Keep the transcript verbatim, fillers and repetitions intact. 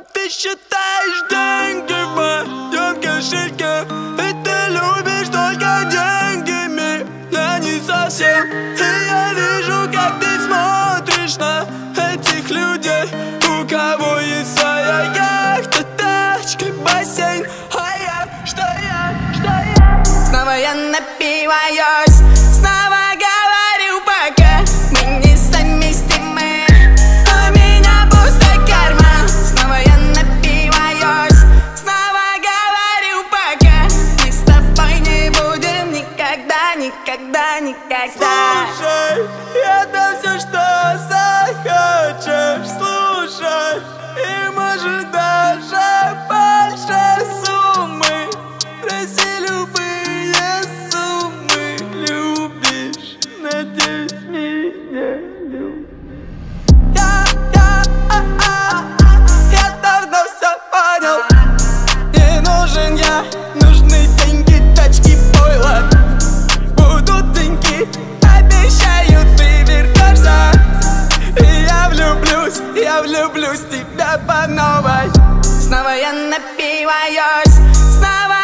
ты считаешь деньги в моем кошельке, ведь ты любишь только деньгами, а не совсем. И я вижу, как ты смотришь на этих людей, у кого есть своя яхта, тачка, бассейн. А я, что я, что я? Снова я напиваюсь, снова говорю пока мы несовместимы. У меня пустой карман. Снова я напиваюсь, снова говорю пока мы с тобой не будем никогда, никогда, никогда. Слушай, это все, что захочешь, слушай, и может даже больше суммы. Проси любые суммы, любишь, надеюсь, меня любишь. Я, я, а, а, я давно все понял. Не нужен я, нужны деньги, тачки, пойло. Будут деньги, обещаю, ты вернешься. И я влюблюсь, я влюблюсь в тебя по новой. Снова я напиваюсь, снова